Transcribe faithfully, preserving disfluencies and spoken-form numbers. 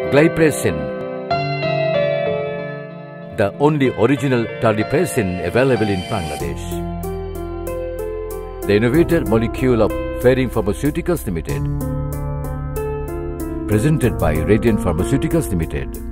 Glypresin, the only original terlipresin available in Bangladesh. The innovator molecule of Pharma Pharmaceuticals Limited. Presented by Radiant Pharmaceuticals Limited.